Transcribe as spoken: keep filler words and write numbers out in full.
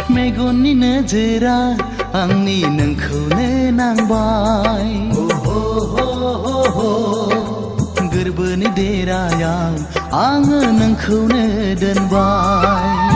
मेगननि नोजोरा आंनि नोंखौनो नांबाय गोरबोनि देरायाव आङो नोंखौनो दोनबाय